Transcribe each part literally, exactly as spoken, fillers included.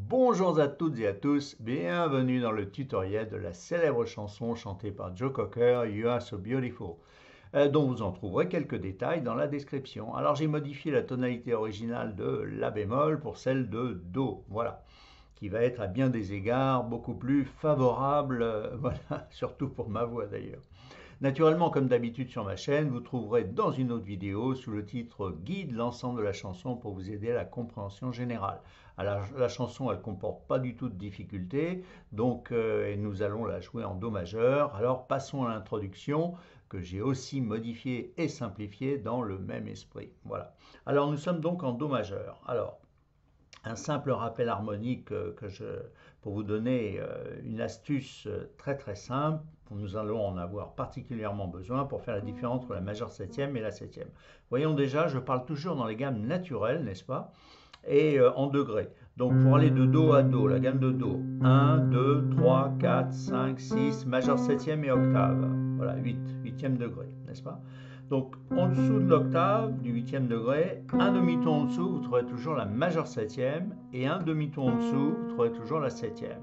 Bonjour à toutes et à tous, bienvenue dans le tutoriel de la célèbre chanson chantée par Joe Cocker, You Are So Beautiful, euh, dont vous en trouverez quelques détails dans la description. Alors j'ai modifié la tonalité originale de La bémol pour celle de Do, voilà, qui va être à bien des égards beaucoup plus favorable, euh, voilà, surtout pour ma voix d'ailleurs. Naturellement, comme d'habitude sur ma chaîne, vous trouverez dans une autre vidéo sous le titre Guide l'ensemble de la chanson pour vous aider à la compréhension générale. Alors, la chanson, elle ne comporte pas du tout de difficultés, donc euh, et nous allons la jouer en Do majeur. Alors passons à l'introduction que j'ai aussi modifiée et simplifiée dans le même esprit. Voilà. Alors nous sommes donc en Do majeur. Alors, un simple rappel harmonique que je, pour vous donner une astuce très très simple. Nous allons en avoir particulièrement besoin pour faire la différence entre la majeure septième et la septième. Voyons déjà, je parle toujours dans les gammes naturelles, n'est-ce pas? Et en degrés. Donc pour aller de Do à Do, la gamme de Do, un, deux, trois, quatre, cinq, six, majeure septième et octave. Voilà, huit, huitième degré, n'est-ce pas? Donc en dessous de l'octave, du huitième degré, un demi-ton en dessous, vous trouverez toujours la majeure septième, et un demi-ton en dessous, vous trouverez toujours la septième.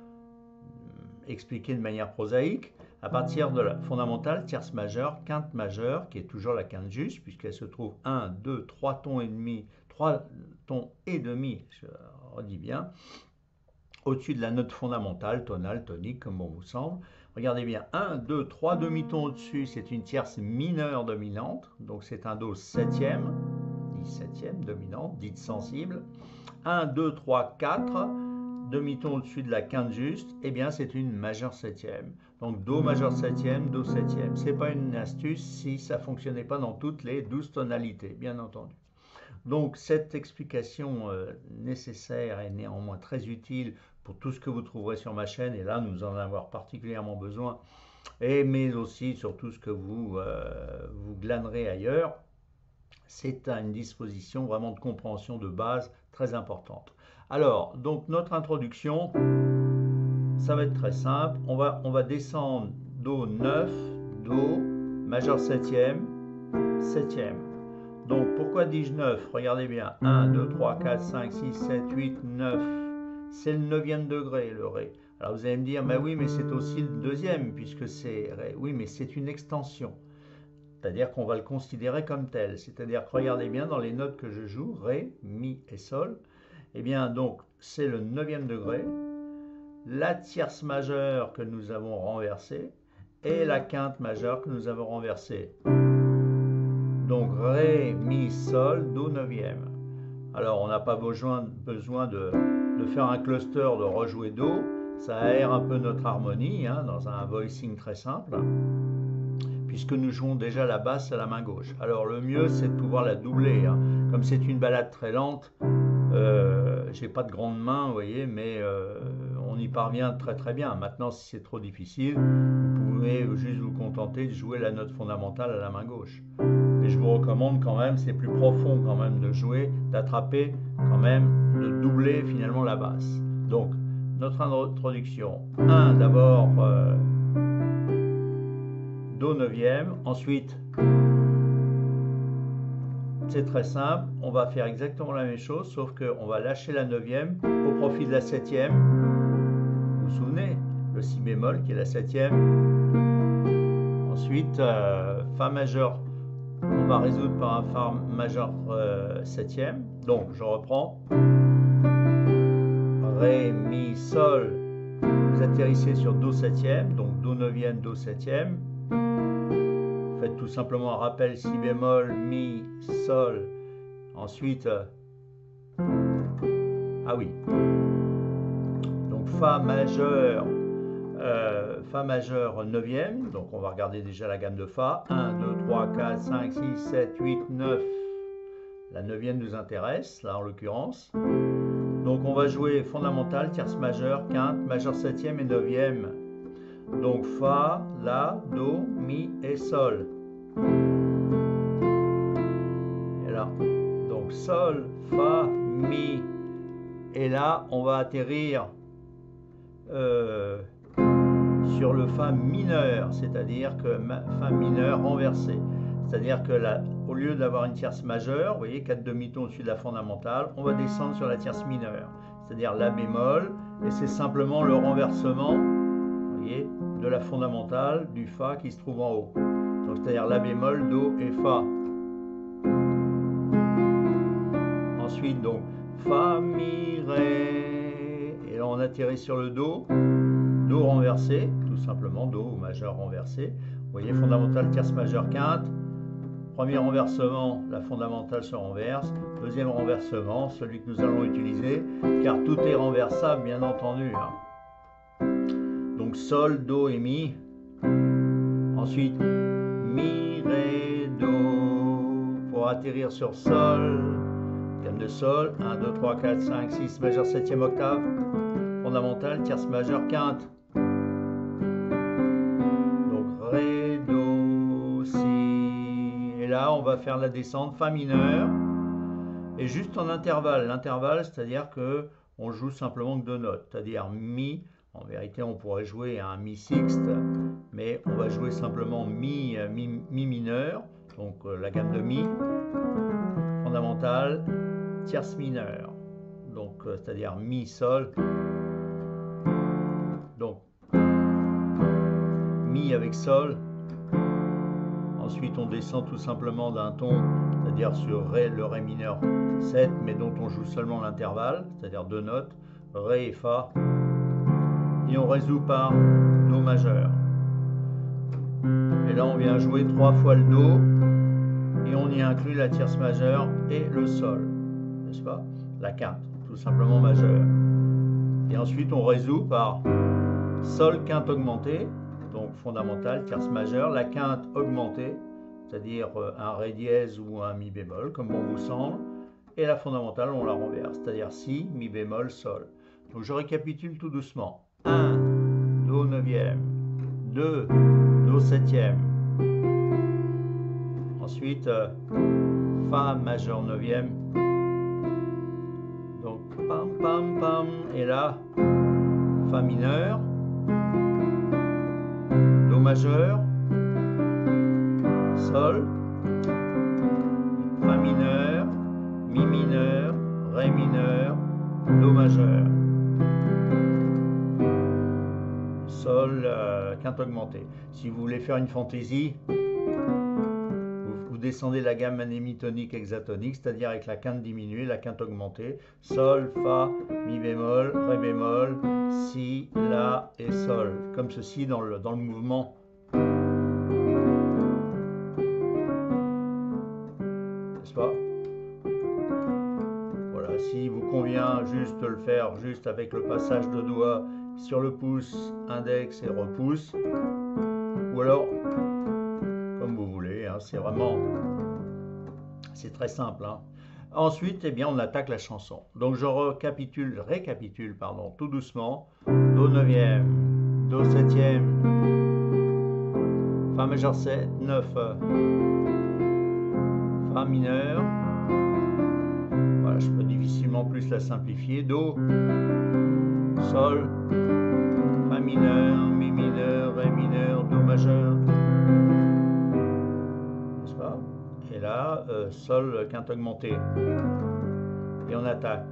Expliqué de manière prosaïque, à partir de la fondamentale, tierce majeure, quinte majeure, qui est toujours la quinte juste, puisqu'elle se trouve un, deux, trois tons et demi, trois tons et demi, je redis bien, au-dessus de la note fondamentale, tonale, tonique, comme bon vous semble. Regardez bien, un, deux, trois demi-tons au-dessus, c'est une tierce mineure dominante, donc c'est un Do septième, dit septième, dominante, dite sensible. un, deux, trois, quatre, demi-ton au-dessus de la quinte juste, eh bien c'est une majeure septième. Donc Do majeur septième, Do septième. Ce n'est pas une astuce si ça ne fonctionnait pas dans toutes les douze tonalités, bien entendu. Donc cette explication euh, nécessaire et néanmoins très utile pour tout ce que vous trouverez sur ma chaîne, et là nous en avons particulièrement besoin, et, mais aussi sur tout ce que vous, euh, vous glanerez ailleurs. C'est une disposition vraiment de compréhension de base très importante. Alors, donc notre introduction, ça va être très simple. On va, on va descendre Do neuf, Do, majeur septième, septième. Donc pourquoi dis-je neuf? Regardez bien, un, deux, trois, quatre, cinq, six, sept, huit, neuf. C'est le neuvième degré, le Ré. Alors vous allez me dire, mais oui, mais c'est aussi le deuxième, puisque c'est Ré. Oui, mais c'est une extension. C'est-à-dire qu'on va le considérer comme tel. C'est-à-dire que regardez bien dans les notes que je joue, Ré, Mi et Sol, eh bien donc c'est le neuvième degré, la tierce majeure que nous avons renversée et la quinte majeure que nous avons renversée. Donc Ré, Mi, Sol, Do neuvième. Alors on n'a pas besoin, besoin de, de faire un cluster de rejouer Do, ça aère un peu notre harmonie hein, dans un voicing très simple, puisque nous jouons déjà la basse à la main gauche. Alors le mieux c'est de pouvoir la doubler, hein. Comme c'est une balade très lente, euh, j'ai pas de grandes mains, vous voyez, mais euh, on y parvient très très bien. Maintenant si c'est trop difficile, vous pouvez juste vous contenter de jouer la note fondamentale à la main gauche. Mais je vous recommande quand même, c'est plus profond quand même de jouer, d'attraper quand même, de doubler finalement la basse. Donc notre introduction, un d'abord euh, Do neuvième, ensuite c'est très simple, on va faire exactement la même chose, sauf qu'on va lâcher la neuvième au profit de la septième. Vous vous souvenez, le Si bémol qui est la septième. Ensuite, euh, Fa majeur, on va résoudre par un Fa majeur euh, septième. Donc, je reprends. Ré, Mi, Sol, vous atterrissez sur Do septième, donc Do neuvième, Do septième. Faites tout simplement un rappel Si bémol, Mi, Sol. Ensuite, euh, ah oui, donc Fa majeur, euh, Fa majeur neuvième. Donc on va regarder déjà la gamme de Fa. un, deux, trois, quatre, cinq, six, sept, huit, neuf. La neuvième nous intéresse, là en l'occurrence. Donc on va jouer fondamental, tierce majeure, quinte, majeure septième et neuvième. Donc Fa, La, Do, Mi et Sol. Et là, donc Sol, Fa, Mi. Et là, on va atterrir euh, sur le Fa mineur, c'est-à-dire que Fa mineur renversé. C'est-à-dire que là, au lieu d'avoir une tierce majeure, vous voyez, quatre demi-tons au-dessus de la fondamentale, on va descendre sur la tierce mineure. c'est-à-dire la bémol, et c'est simplement le renversement, vous voyez, de la fondamentale du Fa qui se trouve en haut. Donc c'est-à-dire la bémol, Do et Fa. Ensuite, donc, Fa, Mi, Ré, et là on atterrit sur le Do, Do renversé, tout simplement, Do ou majeur renversé. Vous voyez, fondamentale, tierce majeure, quinte. Premier renversement, la fondamentale se renverse. Deuxième renversement, celui que nous allons utiliser, car tout est renversable, bien entendu. Hein. Donc Sol, Do et Mi. Ensuite, Mi, Ré, Do. Pour atterrir sur Sol, gamme de Sol, un, deux, trois, quatre, cinq, six, majeur septième octave. Fondamentale, tierce majeure, quinte. Donc Ré, Do, Si. Et là, on va faire la descente Fa mineur. Et juste en intervalle. L'intervalle, c'est-à-dire que on joue simplement que deux notes. C'est-à-dire Mi. En vérité, on pourrait jouer un Mi sixte, mais on va jouer simplement Mi, Mi, Mi mineur. Donc euh, la gamme de Mi. Fondamentale, tierce mineure. Donc euh, c'est-à-dire Mi, Sol. Donc Mi avec Sol. Ensuite, on descend tout simplement d'un ton, c'est-à-dire sur Ré, le Ré mineur sept, mais dont on joue seulement l'intervalle, c'est-à-dire deux notes, Ré et Fa. Et on résout par Do majeur. Et là, on vient jouer trois fois le Do, et on y inclut la tierce majeure et le Sol, n'est-ce pas? La quinte, tout simplement majeure. Et ensuite, on résout par Sol, quinte augmentée, donc fondamentale, tierce majeure, la quinte augmentée, c'est-à-dire un Ré dièse ou un Mi bémol, comme bon vous semble, et la fondamentale, on la renverse, c'est-à-dire Si, Mi bémol, Sol. Donc je récapitule tout doucement. un, Do neuvième, deux, Do septième, ensuite euh, Fa majeur neuvième, donc pam pam pam, et là Fa mineur, Do majeur, Sol, Fa mineur, Mi mineur, Ré mineur, Do majeur, Sol, euh, quinte augmentée. Si vous voulez faire une fantaisie, vous, vous descendez la gamme anémitonique hexatonique, c'est-à-dire avec la quinte diminuée, la quinte augmentée, Sol, Fa, Mi bémol, Ré bémol, Si, La et Sol, comme ceci dans le, dans le mouvement. N'est-ce pas? Voilà, si vous convient juste de le faire juste avec le passage de doigts sur le pouce, index et repousse, ou alors comme vous voulez, hein, c'est vraiment, c'est très simple. Hein. Ensuite, eh bien, on attaque la chanson. Donc je récapitule, récapitule pardon, tout doucement. Do neuvième, Do septième, Fa majeur sept, neuf, Fa mineur. Voilà, je peux difficilement plus la simplifier. Do, Sol, Fa mineur, Mi mineur, Ré mineur, Do majeur. N'est-ce pas? Et là, euh, Sol, quinte augmentée. Et on attaque.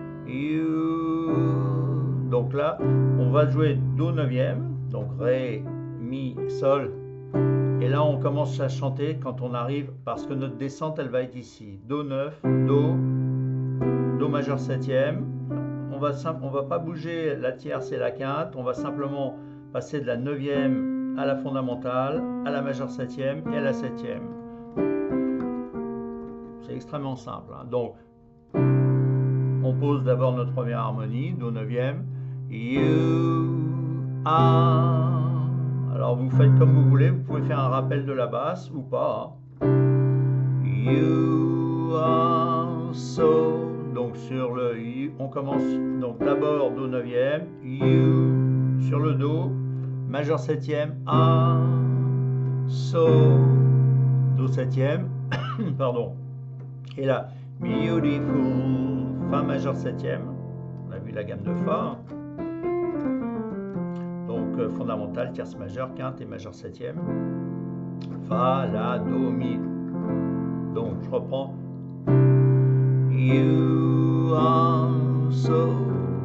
Donc là, on va jouer Do neuvième, donc Ré, Mi, Sol. Et là, on commence à chanter quand on arrive, parce que notre descente, elle va être ici. Do neuf, Do, Do majeur septième. On va on va pas bouger la tierce et la quinte, on va simplement passer de la neuvième à la fondamentale, à la majeure septième et à la septième. C'est extrêmement simple. Hein. Donc, on pose d'abord notre première harmonie, Do neuvième, You are. Alors vous faites comme vous voulez, vous pouvez faire un rappel de la basse ou pas. Hein. You are so. Donc sur le You, on commence donc d'abord Do neuvième, You sur le Do, majeur septième, A, So, Do septième, pardon. Et là, Beautiful, Fa majeur septième, on a vu la gamme de Fa. Donc euh, fondamentale, tierce majeure, quinte et majeur septième. Fa, La, Do, Mi. Donc je reprends. You are so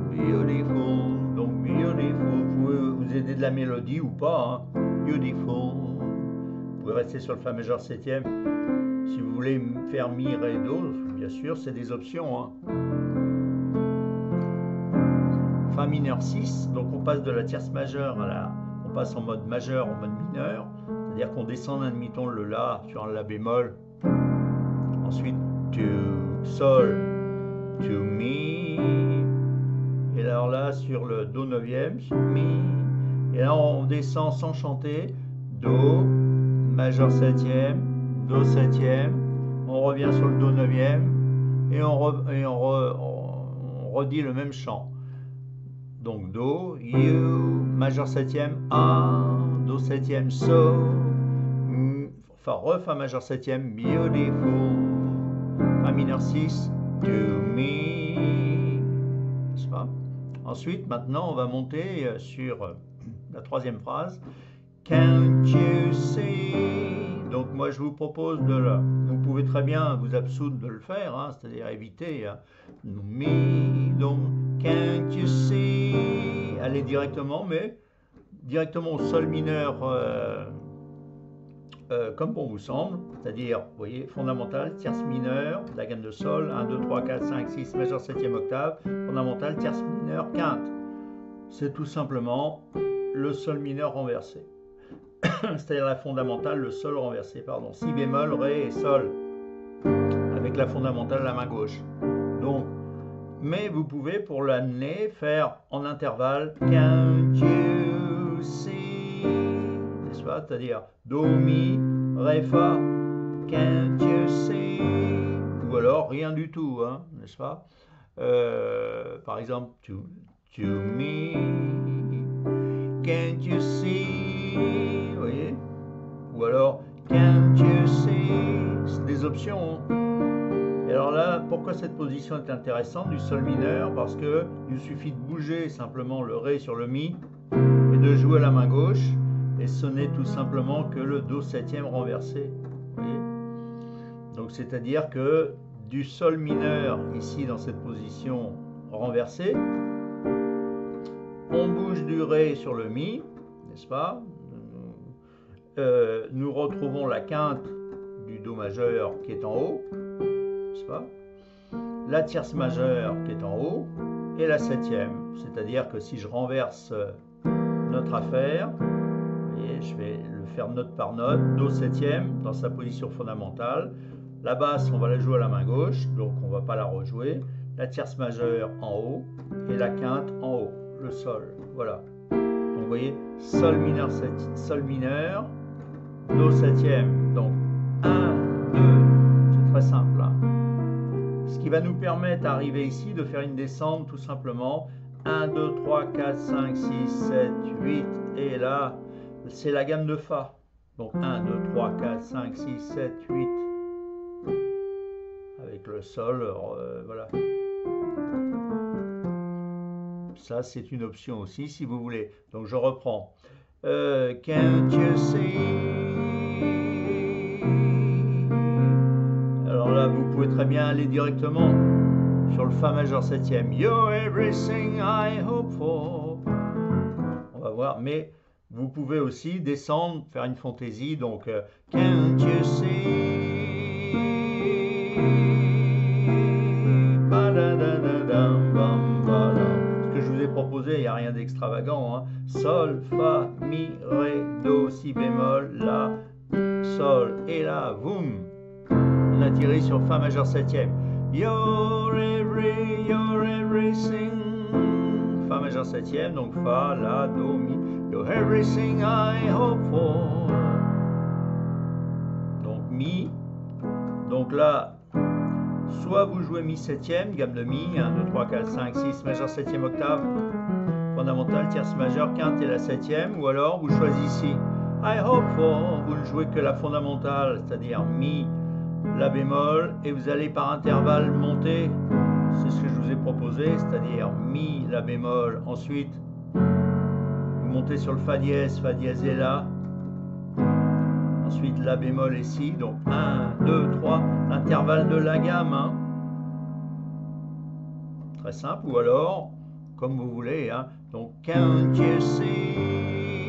la mélodie ou pas. Hein. Beautiful. Vous pouvez rester sur le Fa majeur septième. Si vous voulez faire Mi, Ré, Do, bien sûr, c'est des options. Hein. Fa mineur six, donc on passe de la tierce majeure à la... On passe en mode majeur en mode mineur. C'est-à-dire qu'on descend d'un demi-ton le La sur un La bémol. Ensuite, to Sol, to Mi. Et alors là, sur le Do neuvième, Mi. Et là, on descend sans chanter. Do, majeur septième, Do septième. On revient sur le Do neuvième. Et on, re, et on, re, on redit le même chant. Donc Do, You, majeur septième, A, Do septième, So. Enfin, Re, Fa majeur septième, Beautiful. Fa mineur six, To Me. N'est-ce pas? Ensuite, maintenant, on va monter sur la troisième phrase. Can't you see? Donc, moi, je vous propose de la... Vous pouvez très bien vous absoudre de le faire, hein, c'est-à-dire éviter. Hein. Me, donc, can't you see? Allez directement, mais directement au Sol mineur, euh, euh, comme bon vous semble. C'est-à-dire, vous voyez, fondamental, tierce mineure, la gamme de Sol, un, deux, trois, quatre, cinq, six, majeur septième octave, fondamental, tierce mineure, quinte. C'est tout simplement le Sol mineur renversé. C'est-à-dire la fondamentale, le Sol renversé, pardon. Si bémol, Ré et Sol, avec la fondamentale, la main gauche. Donc, mais vous pouvez, pour l'année, faire en intervalle, Can't you see? N'est-ce pas? C'est-à-dire Do, Mi, Ré, Fa, Can't you see? Ou alors rien du tout, hein, n'est-ce pas? Euh, par exemple, To, to Me, Can't you see? Vous voyez? Ou alors Can't you see? C'est des options. Et alors là, pourquoi cette position est intéressante du Sol mineur? Parce que il suffit de bouger simplement le Ré sur le Mi et de jouer la main gauche, et ce n'est tout simplement que le Do septième renversé. Vous voyez? Donc c'est-à-dire que du Sol mineur, ici dans cette position renversée, on bouge du Ré sur le Mi, n'est-ce pas? Euh, nous retrouvons la quinte du Do majeur qui est en haut, n'est-ce pas? La tierce majeure qui est en haut, et la septième. C'est-à-dire que si je renverse notre affaire, vous voyez, je vais le faire note par note, Do septième dans sa position fondamentale. La basse, on va la jouer à la main gauche, donc on ne va pas la rejouer. La tierce majeure en haut, et la quinte en haut, le Sol. Voilà. Donc vous voyez, Sol mineur, Sol mineur, Do septième. Donc un, deux, c'est très simple. Hein. Ce qui va nous permettre d'arriver ici, de faire une descente tout simplement. un, deux, trois, quatre, cinq, six, sept, huit. Et là, c'est la gamme de Fa. Donc un, deux, trois, quatre, cinq, six, sept, huit. Avec le Sol, euh, voilà. Ça, c'est une option aussi, si vous voulez. Donc, je reprends. Euh, can't you see? Alors là, vous pouvez très bien aller directement sur le Fa majeur septième. You're everything I hope for. On va voir, mais vous pouvez aussi descendre, faire une fantaisie. Donc, euh, can't you see? Ce que je vous ai proposé, il n'y a rien d'extravagant. Hein. Sol, Fa, Mi, Ré, Do, Si bémol, La, Sol, et là, boum, on atterrit sur Fa majeur septième. You're every, you're everything. Fa majeur septième, donc Fa, La, Do, Mi. You're everything I hope for. Donc Mi. Donc là, soit vous jouez Mi septième, gamme de Mi, un, deux, trois, quatre, cinq, six, majeur septième octave, fondamentale, tierce majeure, quinte et la septième, ou alors vous choisissez I hope for, vous ne jouez que la fondamentale, c'est-à-dire Mi, La bémol, et vous allez par intervalle monter, c'est ce que je vous ai proposé, c'est-à-dire Mi, La bémol, ensuite vous montez sur le Fa dièse, Fa dièse et La, ensuite La bémol et Si, donc un, deux, trois, l'intervalle de la gamme, hein. Très simple, ou alors, comme vous voulez, hein. Donc, can't you see?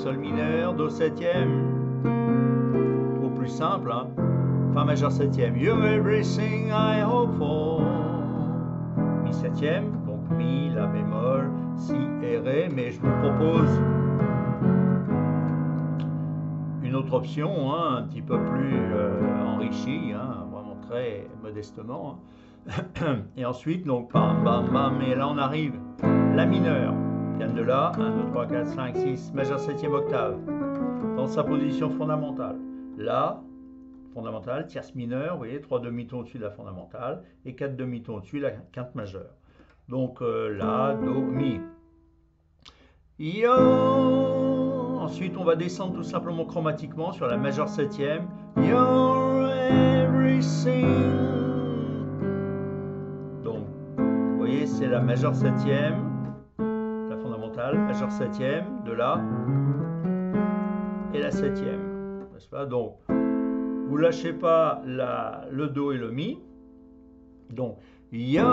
sol mineur, do septième, ou plus simple, hein, fa majeur septième, you're everything I hope for, mi septième, donc mi, la bémol, si et ré, mais je vous propose une autre option, hein, un petit peu plus euh, enrichie, hein, vraiment très modestement. Hein. Et ensuite, donc, bam, bam, bam, et là on arrive, la mineure, gamme de la, un, deux, trois, quatre, cinq, six, majeur septième octave, dans sa position fondamentale. La, fondamentale, tierce mineure, vous voyez, trois demi-tons au-dessus de la fondamentale, et quatre demi-tons au-dessus de la quinte majeure. Donc, euh, la, do, mi. Yo! Ensuite, on va descendre tout simplement chromatiquement sur la majeure septième. You're everything. Donc, vous voyez, c'est la majeure septième, la fondamentale, majeure septième, de la et la septième. N'est-ce pas? Donc, vous lâchez pas la, le do et le mi. Donc, you're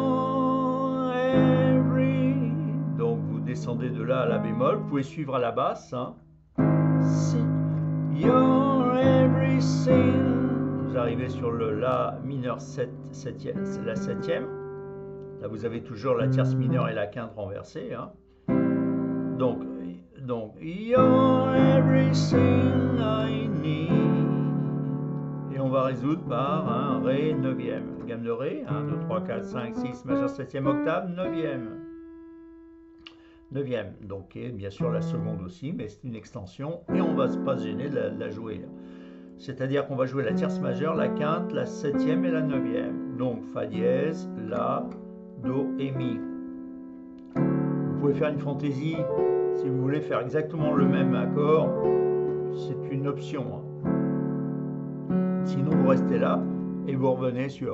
every. Donc, vous descendez de la à la bémol. Vous pouvez suivre à la basse. Hein. Si. You're everything. Vous arrivez sur le la mineur sept, septième, c'est la septième. Là, vous avez toujours la tierce mineure et la quinte renversée. Hein. Donc, donc, you're everything I need. Et on va résoudre par un ré neuvième. Gamme de ré, un, deux, trois, quatre, cinq, six, majeur septième octave, neuvième. neuvième. Donc, et bien sûr la seconde aussi, mais c'est une extension et on ne va pas se gêner de la, de la jouer. C'est-à-dire qu'on va jouer la tierce majeure, la quinte, la septième et la neuvième. Donc, fa dièse, la, do et mi. Vous pouvez faire une fantaisie si vous voulez faire exactement le même accord, c'est une option. Sinon, vous restez là et vous revenez sur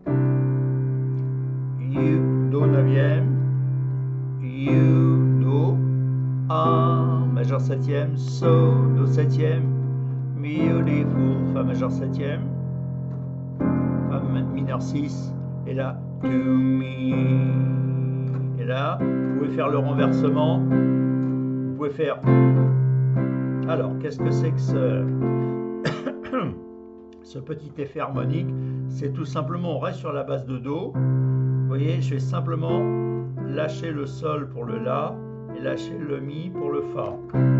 You, Do neuvième, You, Do, A, majeur septième, So, Do septième, Beautiful, Fa majeur septième, Fa mineur six, et là, To Me. Et là, vous pouvez faire le renversement. Vous pouvez faire. Alors, qu'est-ce que c'est que ce, ce petit effet harmonique? C'est tout simplement, on reste sur la base de Do. Vous voyez, je vais simplement lâcher le Sol pour le La et lâcher le Mi pour le Fa.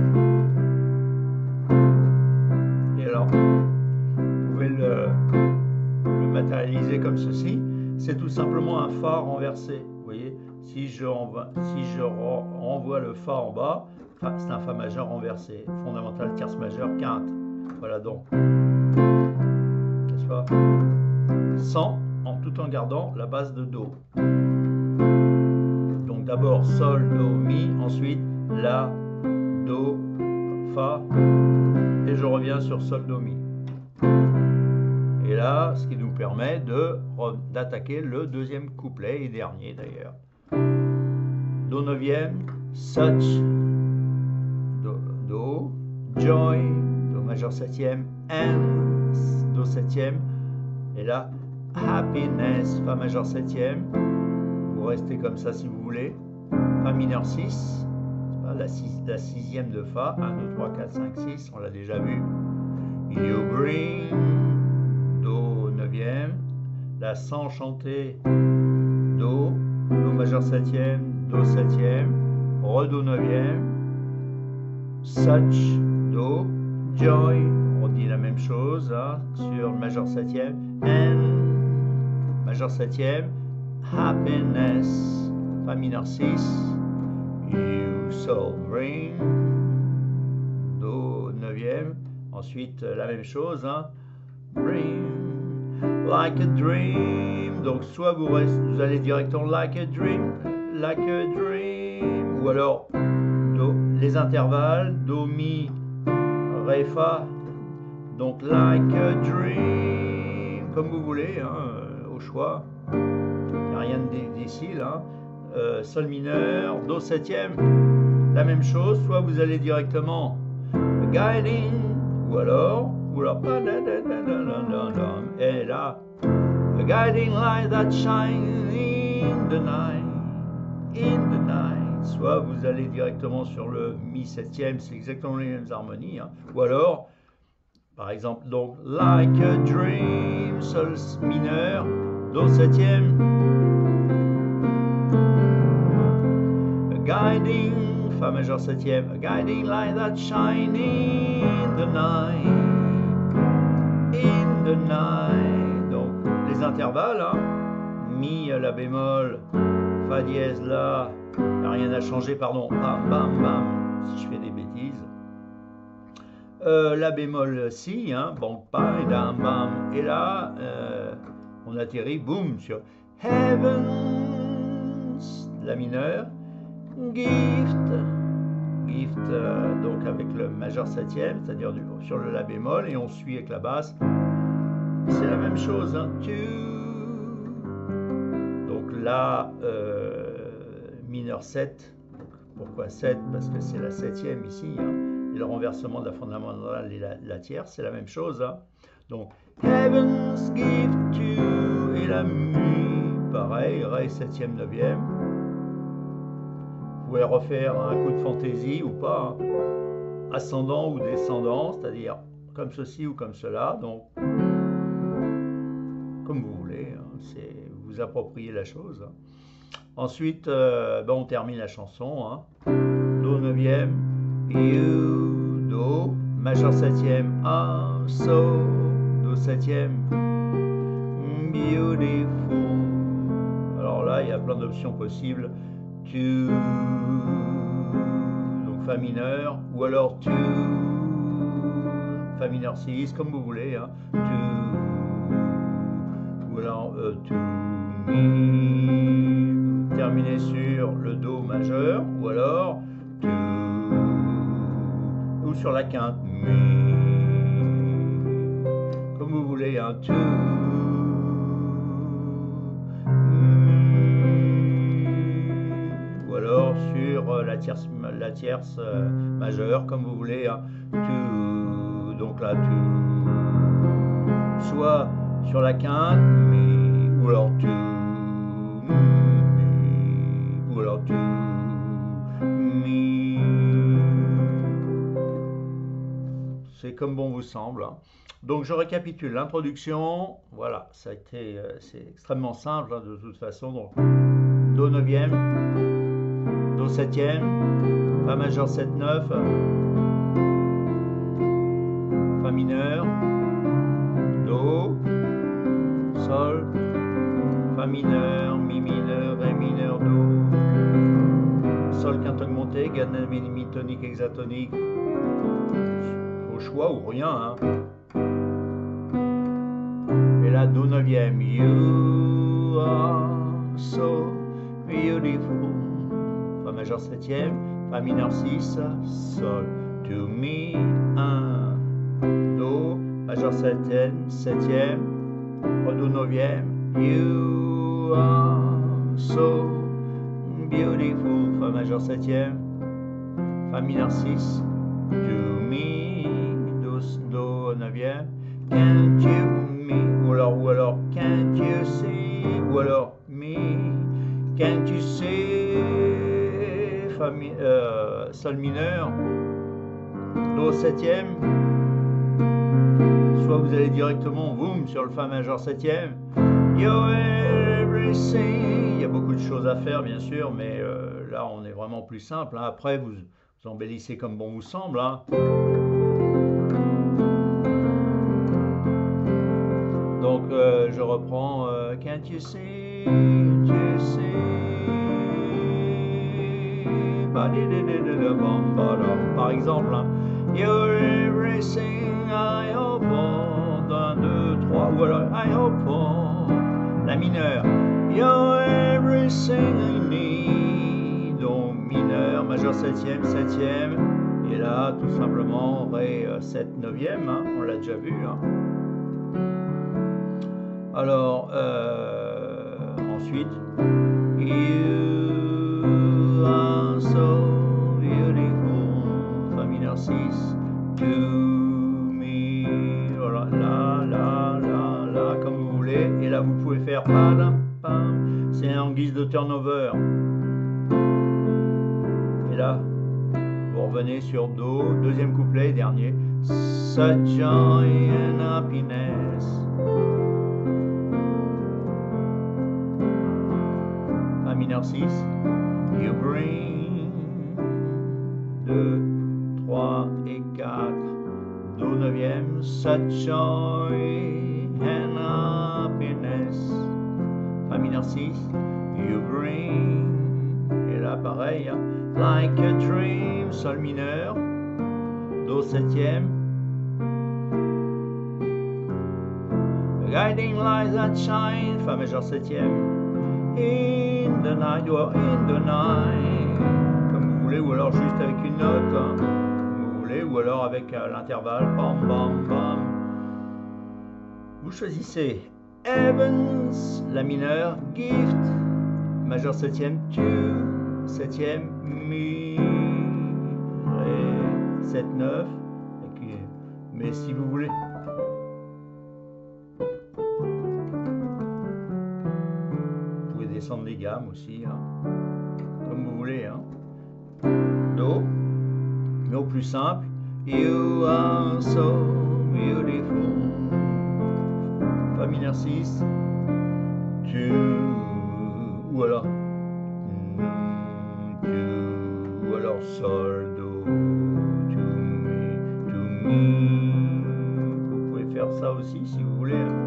Et alors, vous pouvez le, le matérialiser comme ceci. C'est tout simplement un Fa renversé. Vous voyez, si je renvoie, si je renvoie le Fa en bas, c'est un Fa majeur renversé, fondamental, tierce majeure, quinte. Voilà donc. N'est-ce pas? Sans, en tout en gardant la base de Do. Donc d'abord Sol, Do, Mi, ensuite La, Do, Fa, et je reviens sur Sol, Do, Mi. Et là, ce qui nous permet de d'attaquer le deuxième couplet et dernier d'ailleurs. Do neuvième, Such, Do, Do, Joy, Do majeur septième, and, Do septième, et là, Happiness, Fa majeur septième, vous restez comme ça si vous voulez, Fa mineur six, la, six, la sixième de Fa, un, deux, trois, quatre, cinq, six, on l'a déjà vu, You bring, Do neuvième, la sans chanter, Do, Do majeur septième, Do septième, Re Do neuvième, Such, Do, Joy, on dit la même chose hein, sur le majeur septième, and, majeur septième, Happiness, Fa mineur six, You so bring, Do neuvième, ensuite la même chose, hein, Bring, Like a Dream, donc soit vous, restez, vous allez directement Like a Dream, Like a Dream, ou alors Do, les intervalles, Do, Mi, Ré, Fa, donc Like a Dream, comme vous voulez, hein, au choix, il n'y a rien de difficile, hein. euh, Sol mineur, Do septième, la même chose, soit vous allez directement Guiding, ou alors, ou alors, et là, a guiding light that shines in the night, in the night. soit vous allez directement sur le mi septième, c'est exactement les mêmes harmonies, hein. Ou alors, par exemple, donc like a dream, sol mineur, do septième, a guiding, fa majeur septième, a guiding light that shine in the night, in the night. Donc les intervalles, hein, mi la bémol, fa dièse là, rien n'a changé, pardon, bam bam bam, si je fais des bêtises. Euh, la bémol si, hein, bon, pas, et bam bam, et là, euh, on atterrit, boum, sur Heavens, la mineure, Gift, Gift, euh, donc avec le majeur septième, c'est-à-dire sur le la bémol, et on suit avec la basse. C'est la même chose, hein, tu. Donc là, euh, mineur sept, pourquoi sept? Parce que c'est la septième ici, hein. Et le renversement de la fondamentale et la, la tierce, c'est la même chose, hein. Donc, Heavens give to, et la mi, pareil, ré septième, neuvième. Vous pouvez refaire un coup de fantaisie ou pas, hein. Ascendant ou descendant, c'est-à-dire comme ceci ou comme cela, donc comme vous voulez, hein, c'est vous appropriez la chose, hein. Ensuite, euh, ben on termine la chanson, hein. Do neuvième, you, do, majeur septième, ah, so, do septième, beautiful. Alors là, il y a plein d'options possibles. Tu, donc fa mineur, ou alors tu, fa mineur six, comme vous voulez, hein. Tu, ou alors euh, tu, mi, terminé sur le do majeur, ou alors tu, ou sur la quinte, mi, comme vous voulez, hein. Tu, sur la tierce, la tierce euh, majeure, comme vous voulez, hein. Tu, donc là, tu, soit sur la quinte, mi, ou alors tu, mi, ou alors tu, mi. C'est comme bon vous semble, hein. Donc je récapitule l'introduction. Voilà, ça a été, euh, c'est extrêmement simple, hein, de toute façon. Donc do neuvième, do septième, fa majeur sept neuf, fa mineur, do, sol, fa mineur, mi mineur, ré mineur, do, sol quinte augmenté, gain mi-tonique, hexatonique, au choix ou rien, hein. Et là, do neuvième, you are so beautiful, fa majeur septième, fa mineur six, sol, to mi, un, do, majeur septième, septième, do neuvième, you are so beautiful, fa majeur septième, fa mineur six, to mi, do, do neuvième, can't you me, ou alors, ou alors, can't you see, ou alors, me, can't you see, fa mi, euh, sol mineur, do septième, soit vous allez directement, boum, sur le fa majeur septième, you're everything. Il y a beaucoup de choses à faire, bien sûr, mais euh, là, on est vraiment plus simple, hein. Après, vous, vous embellissez comme bon vous semble, hein. Donc, euh, je reprends, euh, can't you see, can't you see, par exemple, hein. You're everything I hope for, un, deux, trois, ou alors I hope for, la mineure, you're everything I need, donc mineur, majeur septième, septième, et là, tout simplement, ré sept neuvième, hein, on l'a déjà vu, hein. Alors, euh, ensuite, you are so beautiful, fa mineur six, to me, voilà, là, là, là, là, comme vous voulez, et là vous pouvez faire pam, pam, c'est en guise de turnover. là, vous revenez sur Do, deuxième couplet, dernier. Such joy and happiness. Fa mineur six. You bring. deux, trois et quatre. Do neuvième. Such joy and happiness. Fa mineur six. You bring. Et là, pareil. Hein. Like a dream. Sol mineur. Do septième. Guiding lights that shine. Fa majeur septième. In the night, or in the night. Comme vous voulez, ou alors juste avec une note. Hein, comme vous voulez, ou alors avec euh, l'intervalle. Bam, bam, bam. Vous choisissez Heavens, la mineure. Gift, majeur septième. Tu, septième. Mi, Ré, sept, neuf. Mais si vous voulez. Descendre les gammes aussi, hein, comme vous voulez. Hein. Do, mais au plus simple. You are so beautiful. Fa mineur six. Tu, ou alors tu, ou alors Sol, Do, to me, to me. Vous pouvez faire ça aussi si vous voulez. Hein.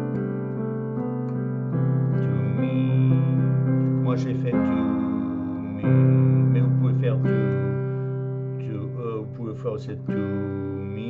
To me. Moi j'ai fait to me, mais vous pouvez faire to, to euh, vous pouvez faire aussi to me,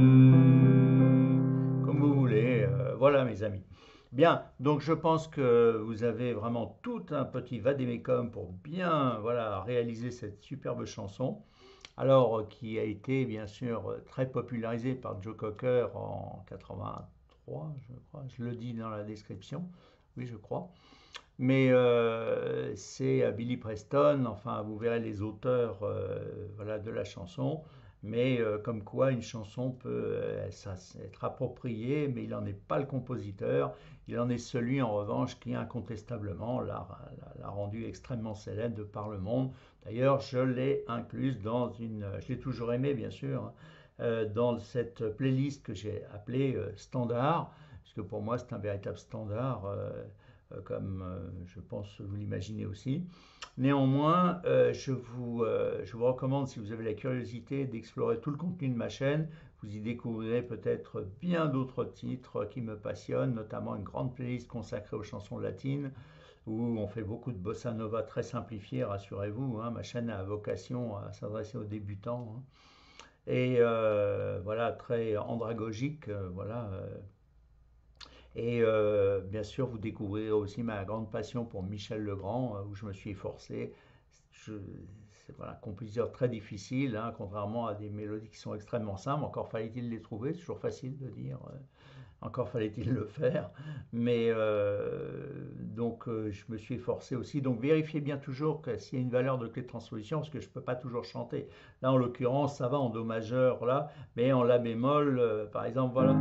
comme vous voulez. Euh, voilà mes amis. Bien, donc je pense que vous avez vraiment tout un petit vadémécum pour bien voilà, réaliser cette superbe chanson. Alors, qui a été bien sûr très popularisée par Joe Cocker en quatre-vingt-trois, je crois, je le dis dans la description, oui je crois. Mais euh, c'est Billy Preston, enfin vous verrez les auteurs euh, voilà, de la chanson, mais euh, comme quoi une chanson peut euh, ça, être appropriée, mais il n'en est pas le compositeur, il en est celui en revanche qui incontestablement l'a rendu extrêmement célèbre de par le monde. D'ailleurs je l'ai incluse dans une, je l'ai toujours aimé bien sûr, hein, euh, dans cette playlist que j'ai appelée euh, Standard, parce que pour moi c'est un véritable standard. Euh, comme euh, je pense vous l'imaginez aussi. Néanmoins, euh, je, vous, euh, je vous recommande, si vous avez la curiosité, d'explorer tout le contenu de ma chaîne. Vous y découvrirez peut-être bien d'autres titres qui me passionnent, notamment une grande playlist consacrée aux chansons latines, où on fait beaucoup de bossa nova très simplifiée, rassurez-vous. Hein, ma chaîne a vocation à s'adresser aux débutants. Hein, et euh, voilà, très andragogique, euh, voilà. Euh, Et euh, bien sûr, vous découvrirez aussi ma grande passion pour Michel Legrand, euh, où je me suis efforcé. C'est voilà, un compositeur très difficile, hein, contrairement à des mélodies qui sont extrêmement simples. Encore fallait-il les trouver, c'est toujours facile de dire. Euh, encore fallait-il le faire. Mais euh, donc, euh, je me suis efforcé aussi. Donc, vérifiez bien toujours que s'il y a une valeur de clé de transposition, parce que je ne peux pas toujours chanter. Là, en l'occurrence, ça va en Do majeur, là, mais en La bémol, euh, par exemple, voilà.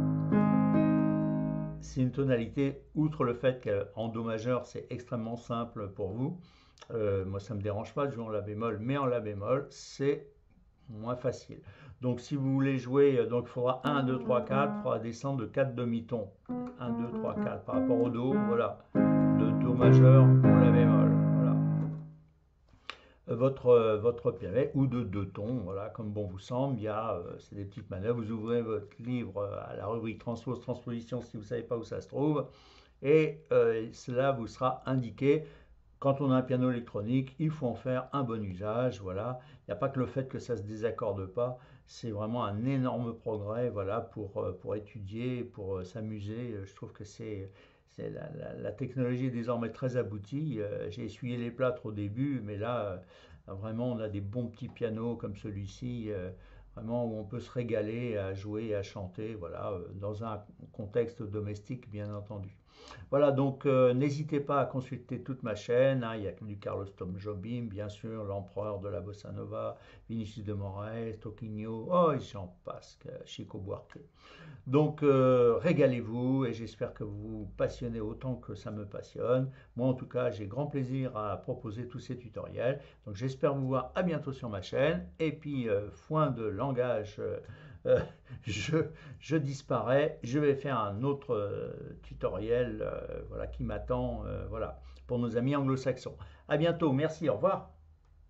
C'est une tonalité, outre le fait qu'en Do majeur, c'est extrêmement simple pour vous. Euh, moi, ça ne me dérange pas de jouer en La bémol, mais en La bémol, c'est moins facile. Donc, si vous voulez jouer, donc il faudra un, deux, trois, quatre, il faudra descendre de quatre demi-tons. un, deux, trois, quatre par rapport au Do, voilà. De Do majeur au La bémol, voilà. Votre, votre piano, ou de deux tons, voilà, comme bon vous semble. Il y a, euh, c'est des petites manœuvres. Vous ouvrez votre livre à la rubrique transpose, transposition, si vous ne savez pas où ça se trouve, et euh, cela vous sera indiqué. Quand on a un piano électronique, il faut en faire un bon usage, voilà. Il n'y a pas que le fait que ça ne se désaccorde pas, c'est vraiment un énorme progrès, voilà, pour, pour étudier, pour s'amuser. Je trouve que c'est... La, la, la technologie est désormais très aboutie. Euh, j'ai essuyé les plâtres au début, mais là, euh, vraiment, on a des bons petits pianos comme celui-ci, euh, vraiment où on peut se régaler à jouer et à chanter, voilà, euh, dans un contexte domestique, bien entendu. Voilà, donc euh, n'hésitez pas à consulter toute ma chaîne, hein. Il y a du Carlos Tom Jobim, bien sûr, l'empereur de la bossa nova, Vinicius de Moraes, Toquinho, oh, et j'en passe, Chico Buarque. Donc euh, régalez-vous et j'espère que vous vous passionnez autant que ça me passionne. Moi en tout cas j'ai grand plaisir à proposer tous ces tutoriels. Donc j'espère vous voir à bientôt sur ma chaîne. Et puis euh, foin de langage, euh, euh, je, je disparais. Je vais faire un autre euh, tutoriel euh, voilà, qui m'attend euh, voilà, pour nos amis anglo-saxons. À bientôt, merci, au revoir.